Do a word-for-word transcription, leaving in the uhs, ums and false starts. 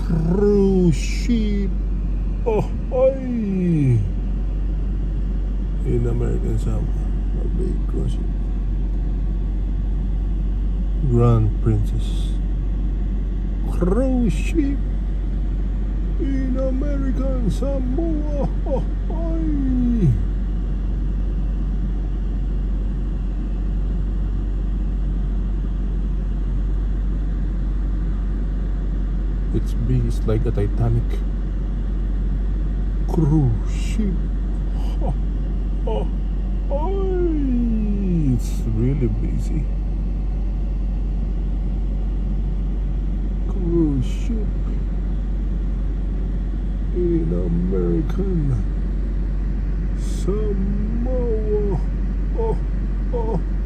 cruise ship. Oh, oy. In American Samoa, a big cruise ship. Grand Princess cruise ship in American Samoa. Oh, oy. It's big, it's like a Titanic cruise ship. Oh, oh, oh. It's really busy. Cruise ship in American Samoa. Oh, oh.